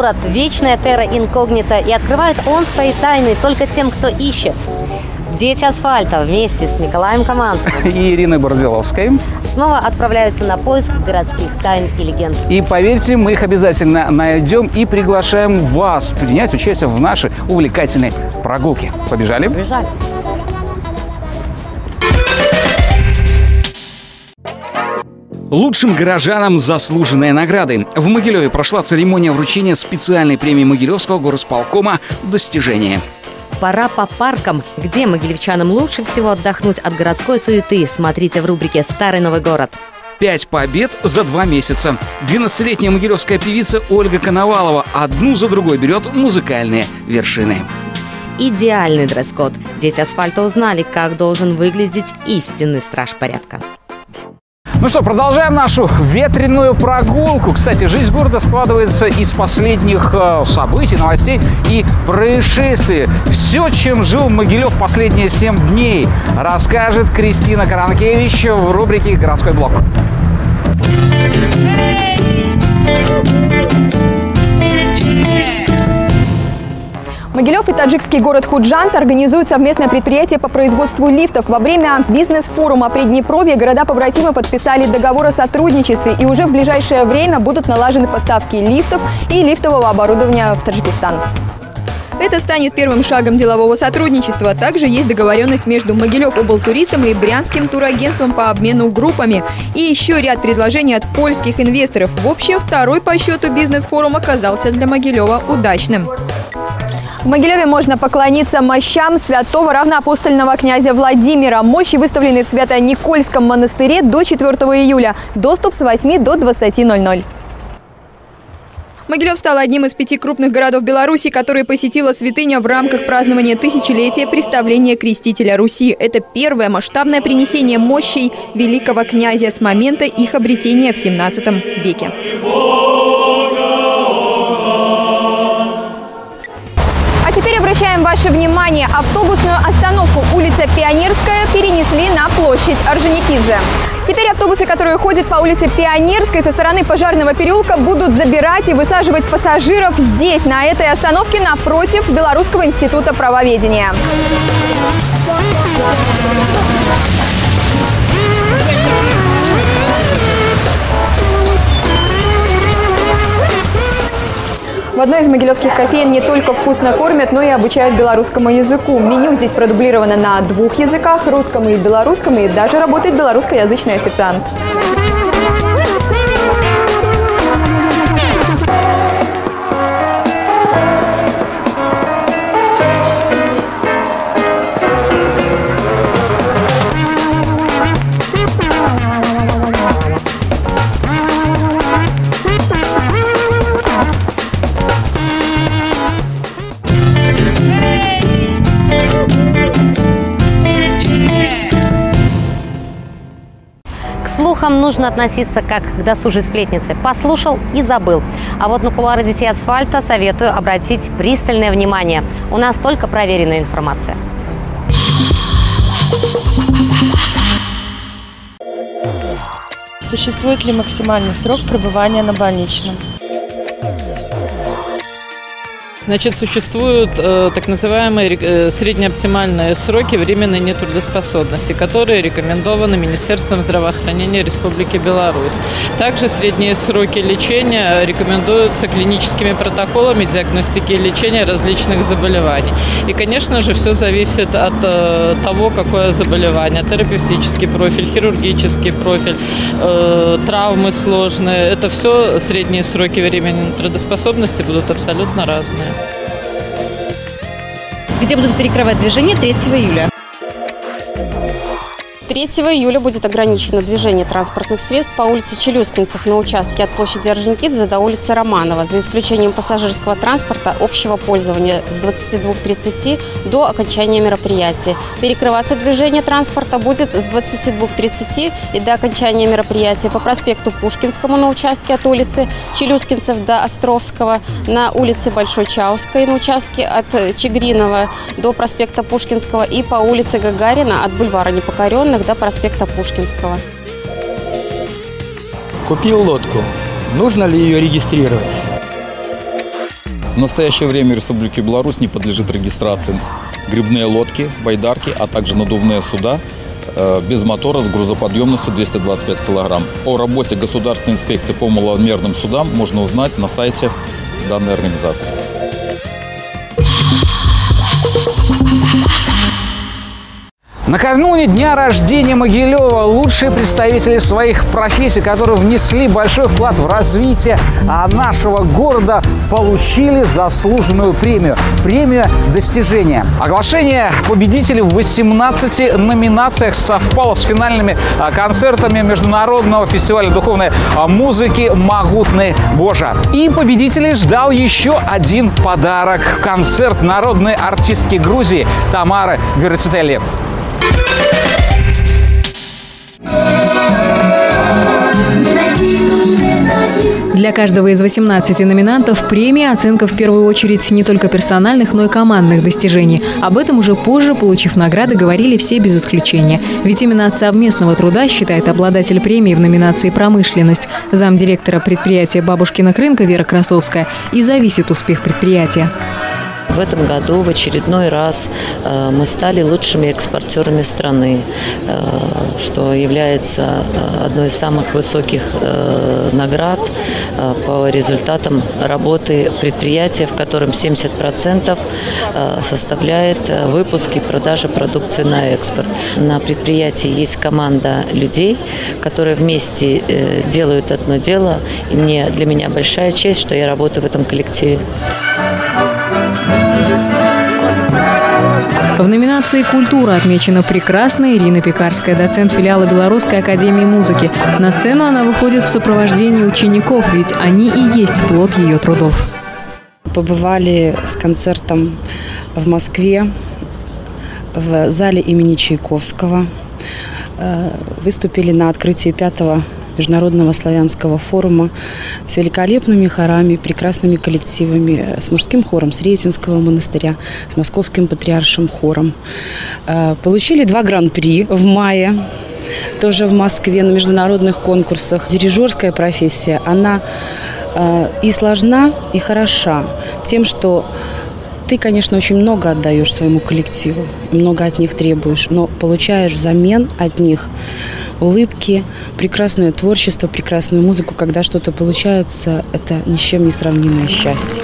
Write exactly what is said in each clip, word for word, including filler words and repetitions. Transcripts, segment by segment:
город – вечная терра инкогнита, и открывает он свои тайны только тем, кто ищет. Дети асфальта вместе с Николаем Каманцевым и Ириной Борзиловской снова отправляются на поиск городских тайн и легенд. И поверьте, мы их обязательно найдем и приглашаем вас принять участие в нашей увлекательной прогулке. Побежали? Побежали. Лучшим горожанам заслуженные награды. В Могилеве прошла церемония вручения специальной премии Могилевского горосполкома «Достижение». Пора по паркам. Где могилевчанам лучше всего отдохнуть от городской суеты? Смотрите в рубрике «Старый Новый город». Пять побед за два месяца. двенадцатилетняя могилевская певица Ольга Коновалова одну за другой берет музыкальные вершины. Идеальный дресс-код. Дети асфальта узнали, как должен выглядеть истинный страж порядка. Ну что, продолжаем нашу ветреную прогулку. Кстати, жизнь города складывается из последних э, событий, новостей и происшествий. Все, чем жил Могилев последние семь дней, расскажет Кристина Каранкевич в рубрике «Городской блок». Могилев и таджикский город Худжант организуют совместное предприятие по производству лифтов. Во время бизнес-форума Приднепровья города-побратимы подписали договор о сотрудничестве, и уже в ближайшее время будут налажены поставки лифтов и лифтового оборудования в Таджикистан. Это станет первым шагом делового сотрудничества. Также есть договоренность между Могилев облтуристом и Брянским турагентством по обмену группами. И еще ряд предложений от польских инвесторов. В общем, второй по счету бизнес-форум оказался для Могилева удачным. В Могилеве можно поклониться мощам святого равноапостольного князя Владимира. Мощи выставлены в Свято-Никольском монастыре до четвёртого июля. Доступ с восьми до двадцати ноль-ноль. Могилев стал одним из пяти крупных городов Беларуси, которые посетила святыня в рамках празднования тысячелетия представления Крестителя Руси. Это первое масштабное принесение мощей великого князя с момента их обретения в семнадцатом веке. А теперь обращаем ваше внимание. Автобусную остановку улица Пионерская перенесли на площадь Орджоникидзе. Теперь автобусы, которые ходят по улице Пионерской со стороны Пожарного переулка, будут забирать и высаживать пассажиров здесь, на этой остановке, напротив Белорусского института правоведения. В одной из могилевских кофеен не только вкусно кормят, но и обучают белорусскому языку. Меню здесь продублировано на двух языках – русском и белорусском, и даже работает белорусскоязычный официант. К слухам нужно относиться как к досужей сплетнице. Послушал и забыл. А вот на кулуары детей асфальта советую обратить пристальное внимание. У нас только проверенная информация. Существует ли максимальный срок пребывания на больничном? Значит, существуют э, так называемые э, среднеоптимальные сроки временной нетрудоспособности, которые рекомендованы Министерством здравоохранения Республики Беларусь. Также средние сроки лечения рекомендуются клиническими протоколами диагностики и лечения различных заболеваний. И, конечно же, все зависит от э, того, какое заболевание. Терапевтический профиль, хирургический профиль, э, травмы сложные. Это все средние сроки временной нетрудоспособности будут абсолютно разные. Где будут перекрывать движение третьего июля. третьего июля будет ограничено движение транспортных средств по улице Челюскинцев на участке от площади Орджоникидзе до улицы Романова, за исключением пассажирского транспорта общего пользования с двадцати двух тридцати до окончания мероприятия. Перекрываться движение транспорта будет с двадцати двух тридцати и до окончания мероприятия по проспекту Пушкинскому на участке от улицы Челюскинцев до Островского, на улице Большой Чауской на участке от Чигринова до проспекта Пушкинского и по улице Гагарина от бульвара Непокоренных до проспекта Пушкинского. Купил лодку. Нужно ли ее регистрировать? настоящее время в Республике Беларусь не подлежит регистрации грибные лодки, байдарки, а также надувные суда без мотора с грузоподъемностью двести двадцать пять килограмм. О работе Государственной инспекции по маломерным судам можно узнать на сайте данной организации. Накануне дня рождения Могилева лучшие представители своих профессий, которые внесли большой вклад в развитие нашего города, получили заслуженную премию. Премию достижения. Оглашение победителей в восемнадцати номинациях совпало с финальными концертами Международного фестиваля духовной музыки «Могутный Божа». И победителей ждал еще один подарок – концерт народной артистки Грузии Тамары Гвердцители. Для каждого из восемнадцати номинантов премия – оценка в первую очередь не только персональных, но и командных достижений. Об этом уже позже, получив награды, говорили все без исключения. Ведь именно от совместного труда, считает обладатель премии в номинации «Промышленность», замдиректора предприятия «Бабушкина Крынка» Вера Красовская, и зависит успех предприятия. В этом году в очередной раз э, мы стали лучшими экспортерами страны, э, что является одной из самых высоких э, наград э, по результатам работы предприятия, в котором семьдесят процентов э, составляет выпуск и продажа продукции на экспорт. На предприятии есть команда людей, которые вместе э, делают одно дело, и мне, для меня большая честь, что я работаю в этом коллективе. В номинации «Культура» отмечена прекрасная Ирина Пекарская, доцент филиала Белорусской академии музыки. На сцену она выходит в сопровождении учеников, ведь они и есть плод ее трудов. Побывали с концертом в Москве, в зале имени Чайковского. Выступили на открытии пятого Международного славянского форума с великолепными хорами, прекрасными коллективами, с мужским хором Сретенского монастыря, с московским патриаршим хором. Получили два гран-при в мае, тоже в Москве на международных конкурсах. Дирижерская профессия, она и сложна, и хороша тем, что ты, конечно, очень много отдаешь своему коллективу, много от них требуешь, но получаешь взамен от них улыбки, прекрасное творчество, прекрасную музыку. Когда что-то получается, это ни с чем не сравнимое счастье.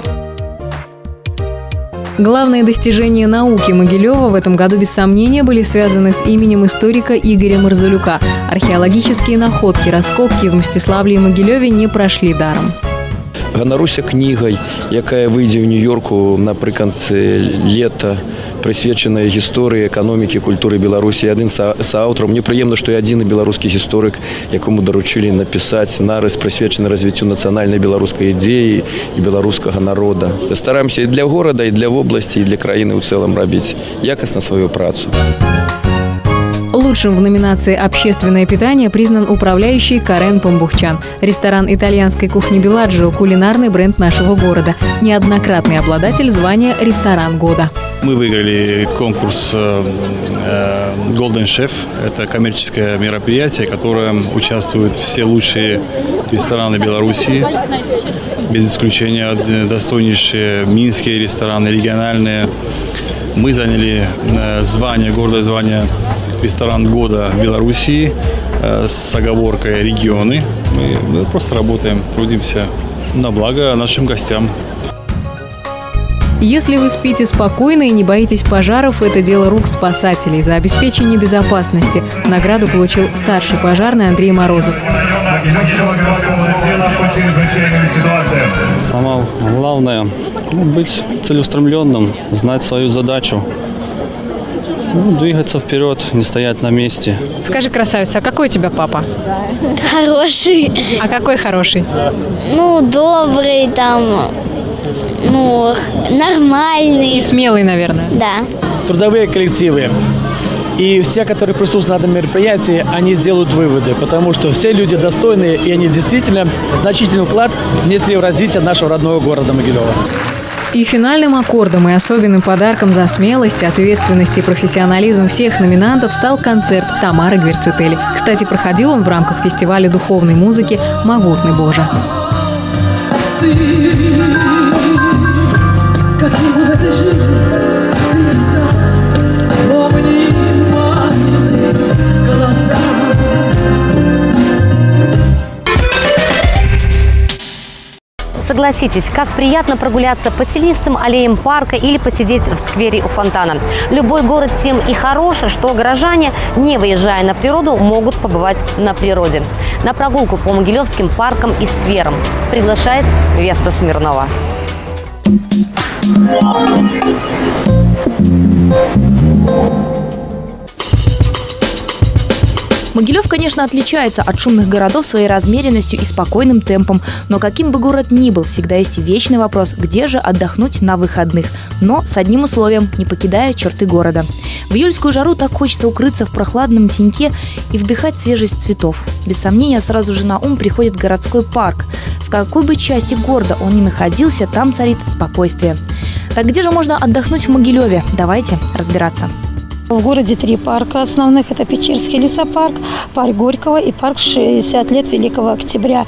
Главные достижения науки Могилева в этом году, без сомнения, были связаны с именем историка Игоря Марзулюка. Археологические находки, раскопки в Мстиславле и Могилеве не прошли даром. Ганаруся книгай, якая выйдзе ў Нью-Йорку напрыканцы лета, прысвечаная гісторыі эканомікі, культуры Беларусі. Адзін з аўтараў. Мне прыемна, што я адзіны беларускі гісторык, якому даручылі напісаць нарыс, прысвечаны развіццю нацыянальнай беларускай ідэі і беларускага народа. Стараемся і для горада, і для вобласці, і для краіны ў цэлым рабіць якасна сваю працу. Лучшим в номинации «Общественное питание» признан управляющий Карен Помбухчан. Ресторан итальянской кухни «Беладжио» – кулинарный бренд нашего города. Неоднократный обладатель звания «Ресторан года». Мы выиграли конкурс Golden Chef. Это коммерческое мероприятие, в котором участвуют все лучшие рестораны Беларуси. Без исключения достойнейшие минские рестораны, региональные. Мы заняли звание, гордое звание «Ресторан года в Белоруссии» с оговоркой «регионы». Мы просто работаем, трудимся на благо нашим гостям. Если вы спите спокойно и не боитесь пожаров, это дело рук спасателей. За обеспечение безопасности награду получил старший пожарный Андрей Морозов. Самое главное – быть целеустремленным, знать свою задачу. Ну, двигаться вперед, не стоять на месте. Скажи, красавица, а какой у тебя папа? Хороший. А какой хороший? Ну, добрый там, ну, нормальный. И смелый, наверное. Да. Трудовые коллективы и все, которые присутствуют на этом мероприятии, они сделают выводы, потому что все люди достойные, и они действительно значительный вклад внесли в развитие нашего родного города Могилева. И финальным аккордом и особенным подарком за смелость, ответственность и профессионализм всех номинантов стал концерт Тамары Гвердцители. Кстати, проходил он в рамках фестиваля духовной музыки «Могутный Божа». этой жизни ты не стал. Помни мамины глаза. Согласитесь, как приятно прогуляться по тенистым аллеям парка или посидеть в сквере у фонтана. Любой город тем и хорош, что горожане, не выезжая на природу, могут побывать на природе. На прогулку по Могилевским паркам и скверам приглашает Веста Смирнова. Могилев, конечно, отличается от шумных городов своей размеренностью и спокойным темпом. Но каким бы город ни был, всегда есть вечный вопрос, где же отдохнуть на выходных. Но с одним условием – не покидая черты города. В июльскую жару так хочется укрыться в прохладном теньке и вдыхать свежесть цветов. Без сомнения, сразу же на ум приходит городской парк. В какой бы части города он ни находился, там царит спокойствие. Так где же можно отдохнуть в Могилеве? Давайте разбираться. В городе три парка основных. Это Печерский лесопарк, парк Горького и парк шестьдесят лет Великого Октября.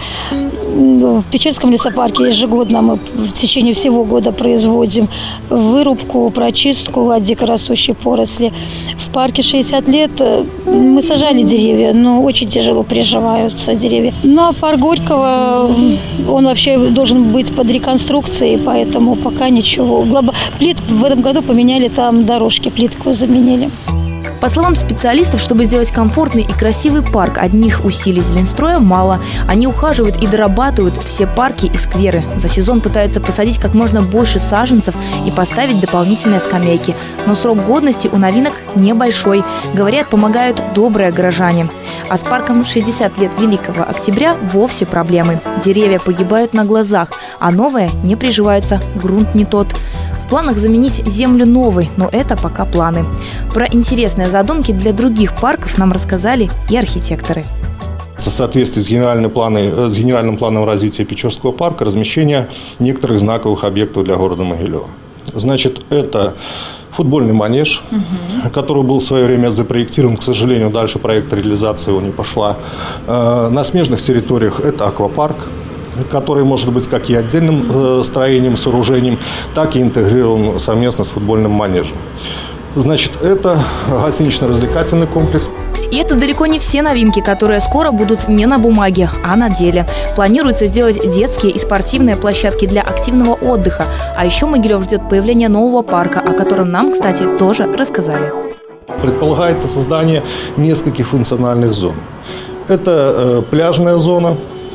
В Печерском лесопарке ежегодно мы в течение всего года производим вырубку, прочистку от дикорастущей поросли. В парке шестьдесят лет мы сажали деревья, но очень тяжело приживаются деревья. Ну а парк Горького, он вообще должен быть под реконструкцией, поэтому пока ничего. Плит в этом году поменяли там дорожки, плитку заменили. По словам специалистов, чтобы сделать комфортный и красивый парк, одних усилий Зеленстроя мало. Они ухаживают и дорабатывают все парки и скверы. За сезон пытаются посадить как можно больше саженцев и поставить дополнительные скамейки. Но срок годности у новинок небольшой. Говорят, помогают добрые горожане. А с парком шестьдесят лет Великого Октября вовсе проблемы. Деревья погибают на глазах, а новые не приживаются, грунт не тот. В планах заменить землю новой, но это пока планы. Про интересные задумки для других парков нам рассказали и архитекторы. В соответствии с генеральным планом, с генеральным планом развития Печерского парка размещение некоторых знаковых объектов для города Могилева. Значит, это футбольный манеж, угу. который был в свое время запроектирован, к сожалению, дальше проект реализации его не пошла. На смежных территориях это аквапарк, который может быть как и отдельным э, строением, сооружением, так и интегрирован совместно с футбольным манежем. Значит, это гостинично-развлекательный комплекс. И это далеко не все новинки, которые скоро будут не на бумаге, а на деле. Планируется сделать детские и спортивные площадки для активного отдыха. А еще Могилев ждет появления нового парка, о котором нам, кстати, тоже рассказали. Предполагается создание нескольких функциональных зон. Это э, пляжная зона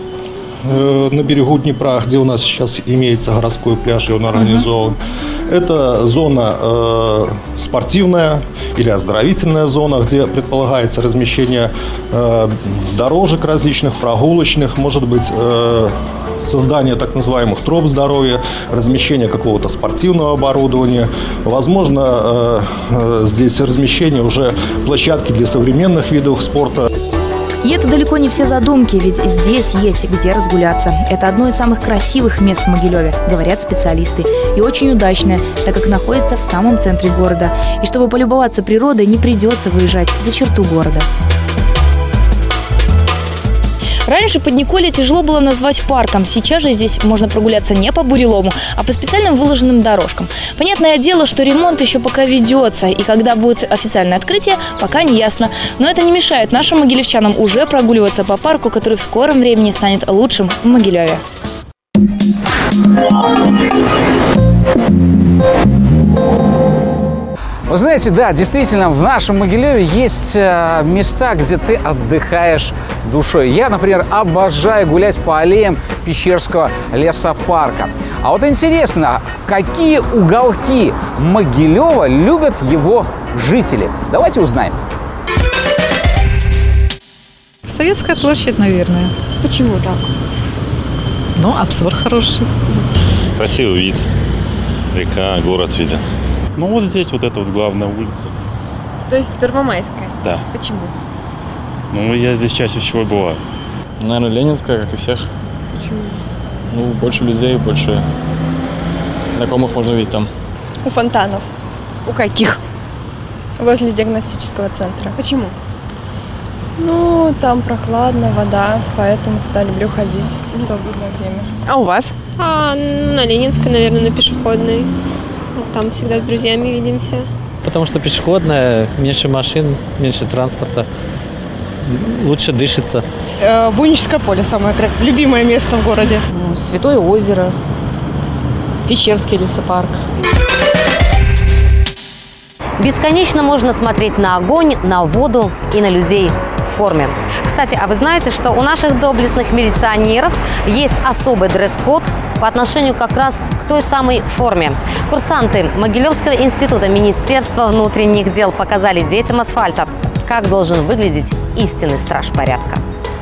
на берегу Днепра, где у нас сейчас имеется городской пляж, и он организован. Uh-huh. Это зона э, спортивная или оздоровительная зона, где предполагается размещение э, дорожек различных, прогулочных, может быть, э, создание так называемых троп здоровья, размещение какого-то спортивного оборудования. Возможно, э, э, здесь размещение уже площадки для современных видов спорта. И это далеко не все задумки, ведь здесь есть где разгуляться. Это одно из самых красивых мест в Могилеве, говорят специалисты. И очень удачное, так как находится в самом центре города. И чтобы полюбоваться природой, не придется выезжать за черту города. Раньше Подниколье тяжело было назвать парком. Сейчас же здесь можно прогуляться не по бурелому, а по специальным выложенным дорожкам. Понятное дело, что ремонт еще пока ведется, и когда будет официальное открытие, пока не ясно. Но это не мешает нашим могилевчанам уже прогуливаться по парку, который в скором времени станет лучшим в Могилеве. Вы знаете, да, действительно, в нашем Могилеве есть места, где ты отдыхаешь душой. Я, например, обожаю гулять по аллеям Печерского лесопарка. А вот интересно, какие уголки Могилева любят его жители? Давайте узнаем. Советская площадь, наверное. Почему так? Ну, обзор хороший. Красивый вид. Река, город виден. Ну, вот здесь вот эта вот главная улица. То есть Первомайская? Да. Почему? Ну, я здесь чаще всего бываю. Наверное, Ленинская, как и всех. Почему? Ну, больше людей, больше знакомых можно видеть там. У фонтанов. У каких? Возле диагностического центра. Почему? Ну, там прохладно, вода, поэтому сюда люблю ходить в свободное время. А у вас? А, на Ленинской, наверное, на Пешеходной. Там всегда с друзьями видимся. Потому что пешеходная, меньше машин, меньше транспорта, лучше дышится. Э, Буйническое поле самое любимое место в городе. Ну, Святое озеро, Печерский лесопарк. Бесконечно можно смотреть на огонь, на воду и на людей в форме. Кстати, а вы знаете, что у наших доблестных милиционеров есть особый дресс-код по отношению как раз к той самой форме. Курсанты Могилевского института Министерства внутренних дел показали детям асфальта, как должен выглядеть истинный страж порядка.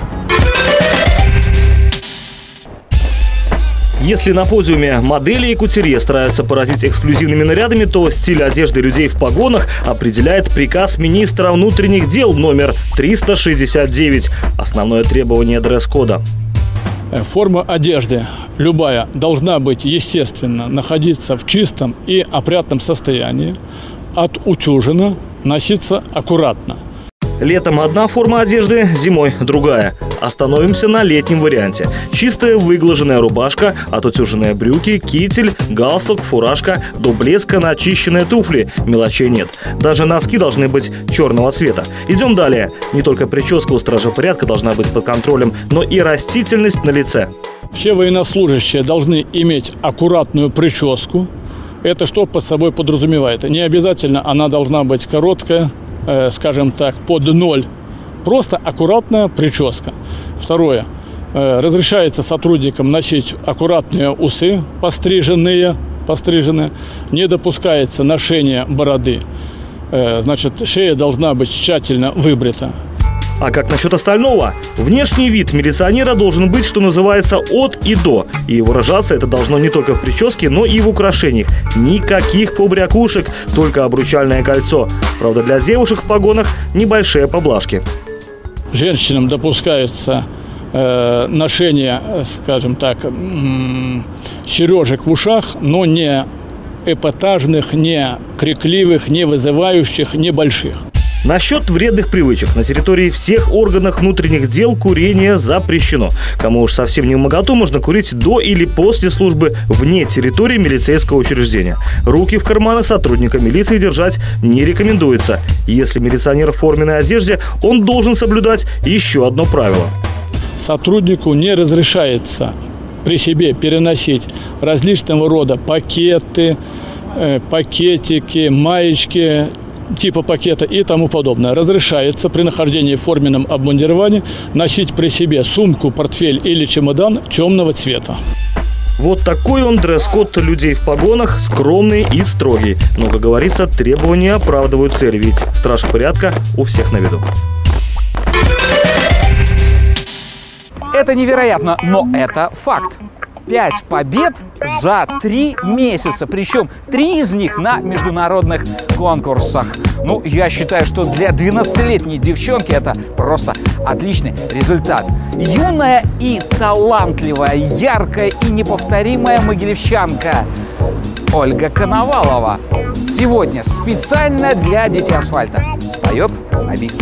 Если на подиуме модели и кутюрье стараются поразить эксклюзивными нарядами, то стиль одежды людей в погонах определяет приказ министра внутренних дел номер триста шестьдесят девять. Основное требование дресс-кода. Форма одежды любая должна быть, естественно, находиться в чистом и опрятном состоянии, отутюжена, носиться аккуратно. Летом одна форма одежды, зимой другая. Остановимся на летнем варианте. Чистая выглаженная рубашка, отутюженные брюки, китель, галстук, фуражка, до блеска начищенные туфли. Мелочей нет. Даже носки должны быть черного цвета. Идем далее. Не только прическа у стража порядка должна быть под контролем, но и растительность на лице. Все военнослужащие должны иметь аккуратную прическу. Это что под собой подразумевает? Не обязательно она должна быть короткая, э, скажем так, под ноль. Просто аккуратная прическа. Второе. Э, разрешается сотрудникам носить аккуратные усы, постриженные, постриженные. Не допускается ношение бороды. Э, значит, шея должна быть тщательно выбрита. А как насчет остального? Внешний вид милиционера должен быть, что называется, от и до. И выражаться это должно не только в прическе, но и в украшениях. Никаких побрякушек, только обручальное кольцо. Правда, для девушек в погонах небольшие поблажки. Женщинам допускается э, ношение, скажем так, м- сережек в ушах, но не эпатажных, не крикливых, не вызывающих, не больших. Насчет вредных привычек. На территории всех органов внутренних дел курение запрещено. Кому уж совсем не вмоготу, можно курить до или после службы вне территории милицейского учреждения. Руки в карманах сотрудника милиции держать не рекомендуется. Если милиционер в форменной одежде, он должен соблюдать еще одно правило. Сотруднику не разрешается при себе переносить различного рода пакеты, э, пакетики, маечки, типа пакета и тому подобное. Разрешается при нахождении в форменном обмундировании носить при себе сумку, портфель или чемодан темного цвета. Вот такой он дресс-код людей в погонах, скромный и строгий. Но, как говорится, требования оправдывают цель, ведь страж порядка у всех на виду. Это невероятно, но это факт. Пять побед за три месяца, причем три из них на международных конкурсах. Ну, я считаю, что для двенадцатилетней девчонки это просто отличный результат. Юная и талантливая, яркая и неповторимая могилевчанка Ольга Коновалова сегодня специально для детей асфальта споет на бис.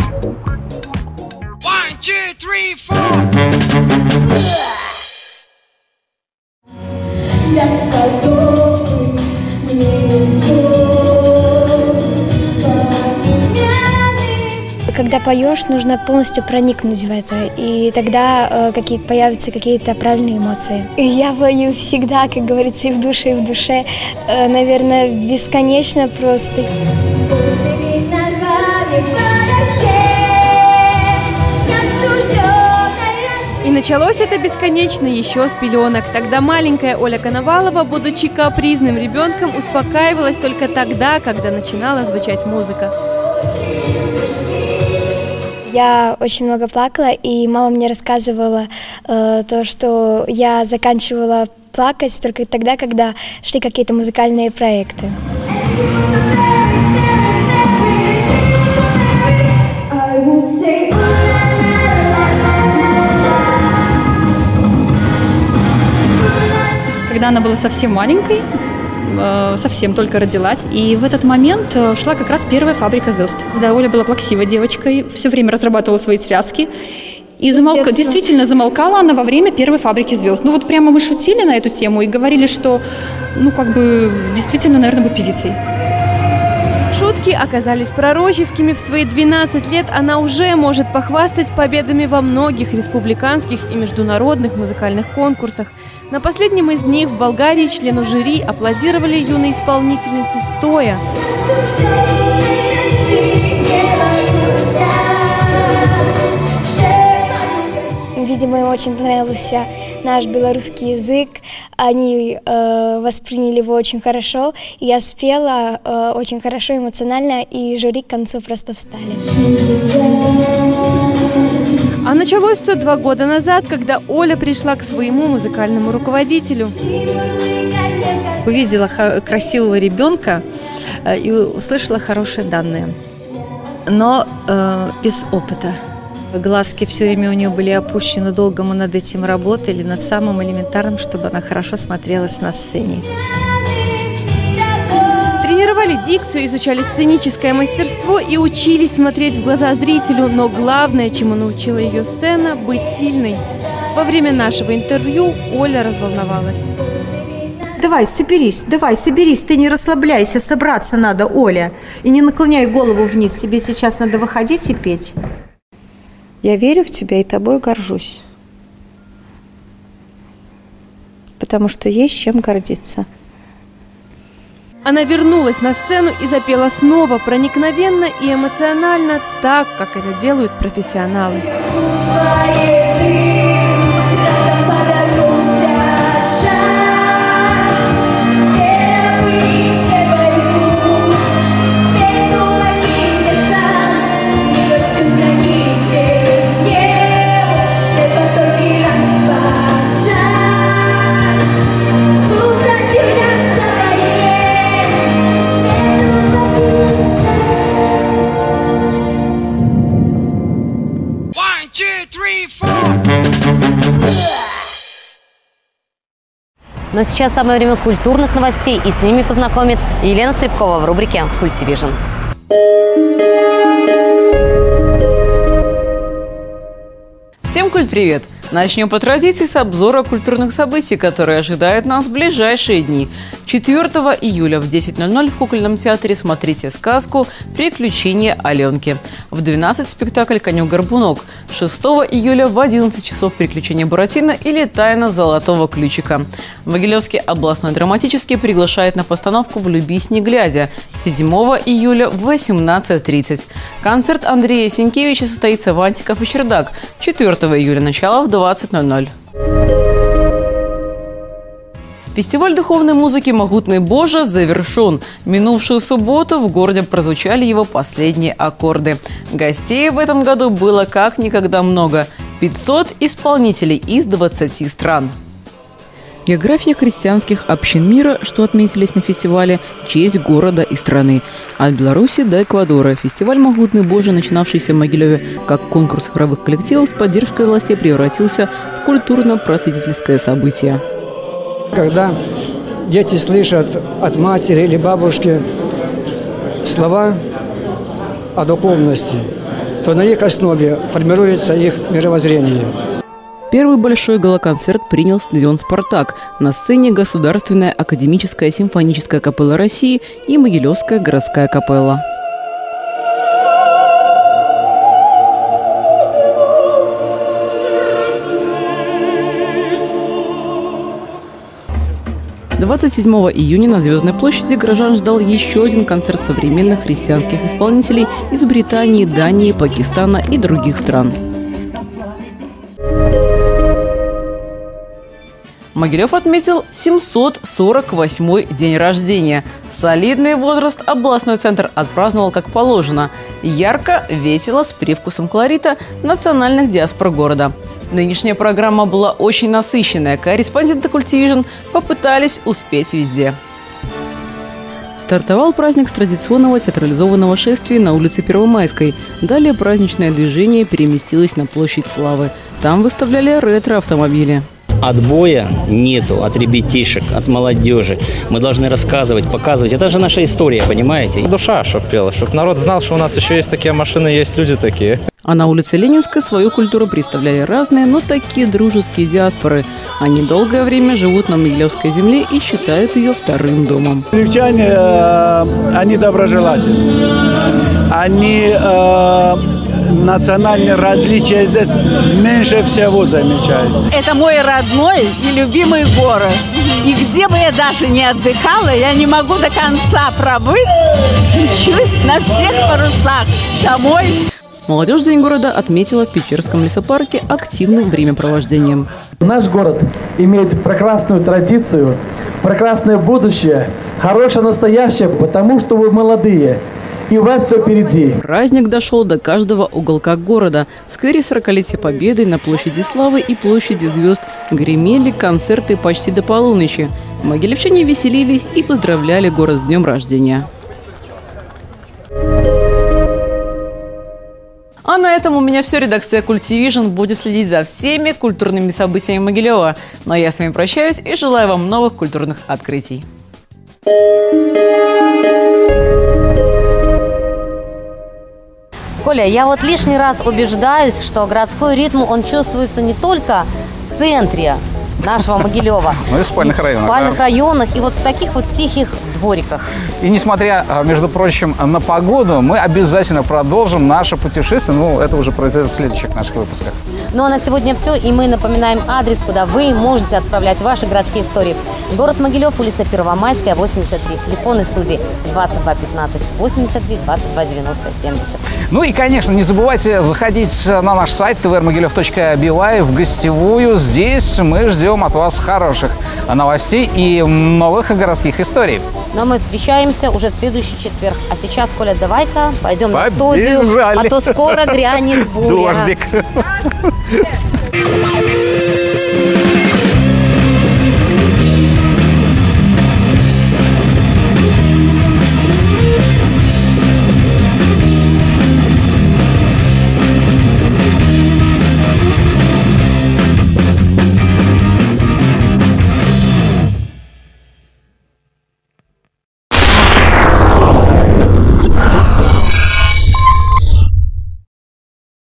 Когда поешь, нужно полностью проникнуть в это, и тогда э, какие появятся какие-то правильные эмоции. Я пою всегда, как говорится, и в душе, и в душе, э, наверное, бесконечно просто. И началось это бесконечно еще с пеленок. Тогда маленькая Оля Коновалова, будучи капризным ребенком, успокаивалась только тогда, когда начинала звучать музыка. Я очень много плакала, и мама мне рассказывала э, то, что я заканчивала плакать только тогда, когда шли какие-то музыкальные проекты. Когда она была совсем маленькой, совсем только родилась. И в этот момент шла как раз первая «Фабрика звезд». Когда Оля была плаксивой девочкой, все время разрабатывала свои связки. И замолк... действительно замолкала она во время первой «Фабрики звезд». Ну вот прямо мы шутили на эту тему и говорили, что, ну как бы, действительно, наверное, будет певицей. Шутки оказались пророческими. В свои двенадцать лет она уже может похвастать победами во многих республиканских и международных музыкальных конкурсах. На последнем из них в Болгарии члену жюри аплодировали юной исполнительнице стоя. Видимо, им очень понравился наш белорусский язык. Они э, восприняли его очень хорошо. И я спела э, очень хорошо, эмоционально, и жюри к концу просто встали. А началось все два года назад, когда Оля пришла к своему музыкальному руководителю. Увидела красивого ребенка и услышала хорошие данные, но э, без опыта. Глазки все время у нее были опущены, долго мы над этим работали, над самым элементарным, чтобы она хорошо смотрелась на сцене. Тренировали дикцию, изучали сценическое мастерство и учились смотреть в глаза зрителю, но главное, чему научила ее сцена – быть сильной. Во время нашего интервью Оля разволновалась. Давай, соберись, давай, соберись, ты не расслабляйся, собраться надо, Оля. И не наклоняй голову вниз, тебе сейчас надо выходить и петь. Я верю в тебя и тобой горжусь, потому что есть чем гордиться. Она вернулась на сцену и запела снова, проникновенно и эмоционально, так, как это делают профессионалы. Но сейчас самое время культурных новостей, и с ними познакомит Елена Стребкова в рубрике «Культивижн». Всем культ-привет! Начнем по традиции с обзора культурных событий, которые ожидают нас в ближайшие дни. четвёртого июля в десять ноль ноль в Кукольном театре смотрите сказку «Приключения Аленки». В двенадцать спектакль «Конек-горбунок». шестого июля в одиннадцать часов «Приключения Буратино» или «Тайна золотого ключика». Могилевский областной драматический приглашает на постановку «Влюбись не глядя» седьмого июля в восемнадцать тридцать. Концерт Андрея Сенкевича состоится в Антиков и Чердак. четвёртого июля начало в двадцать ноль ноль. Фестиваль духовной музыки «Могутный Боже» завершен. Минувшую субботу в городе прозвучали его последние аккорды. Гостей в этом году было как никогда много – пятьсот исполнителей из двадцати стран. География христианских общин мира, что отметились на фестивале, честь города и страны. От Беларуси до Эквадора фестиваль «Могутный Боже», начинавшийся в Могилеве как конкурс хоровых коллективов, с поддержкой властей превратился в культурно-просветительское событие. Когда дети слышат от матери или бабушки слова о духовности, то на их основе формируется их мировоззрение. Первый большой галоконцерт принял стадион «Спартак». На сцене Государственная академическая симфоническая капелла России и Могилевская городская капелла. двадцать седьмого июня на Звездной площади горожан ждал еще один концерт современных христианских исполнителей из Британии, Дании, Пакистана и других стран. Могилев отметил семьсот сорок восьмой день рождения. Солидный возраст областной центр отпраздновал как положено. Ярко, весело, с привкусом колорита национальных диаспор города. Нынешняя программа была очень насыщенная. Корреспонденты Культивижн попытались успеть везде. Стартовал праздник с традиционного театрализованного шествия на улице Первомайской. Далее праздничное движение переместилось на площадь Славы. Там выставляли ретро-автомобили. Отбоя нету от ребятишек, от молодежи. Мы должны рассказывать, показывать. Это же наша история, понимаете? Душа, чтоб пела, чтобы народ знал, что у нас еще есть такие машины, есть люди такие. А на улице Ленинской свою культуру представляли разные, но такие дружеские диаспоры. Они долгое время живут на Могилевской земле и считают ее вторым домом. Львовчане, э, они доброжелательны. Они э, национальные различия здесь меньше всего замечают. Это мой родной и любимый город. И где бы я даже не отдыхала, я не могу до конца пробыть. Учусь на всех парусах. Домой. Молодежь День города отметила в Печерском лесопарке активным времяпровождением. Наш город имеет прекрасную традицию, прекрасное будущее, хорошее настоящее, потому что вы молодые. И у вас все впереди. Праздник дошел до каждого уголка города. В сквере сорокалетия Победы, на площади Славы и площади Звезд гремели концерты почти до полуночи. Могилевчане веселились и поздравляли город с днем рождения. А на этом у меня все. Редакция Культивижн будет следить за всеми культурными событиями Могилева. Но я с вами прощаюсь и желаю вам новых культурных открытий. Коля, я вот лишний раз убеждаюсь, что городской ритм, он чувствуется не только в центре нашего Могилева, ну и в спальных районах. В спальных да. районах и вот в таких вот тихих двориках. И несмотря, между прочим, на погоду, мы обязательно продолжим наше путешествие. Ну, это уже произойдет в следующих наших выпусках. Ну а на сегодня все. И мы напоминаем адрес, куда вы можете отправлять ваши городские истории. Город Могилев, улица Первомайская, восемьдесят три. Телефонной студии двадцать два пятнадцать восемьдесят три двадцать два девяносто семьдесят. Ну и, конечно, не забывайте заходить на наш сайт тэ вэ эр могилев точка би вай в гостевую. Здесь мы ждем от вас хороших новостей и новых городских историй. Но мы встречаемся уже в следующий четверг. А сейчас, Коля, давай-ка пойдем Побежали. на студию, а то скоро грянет буря. Дождик.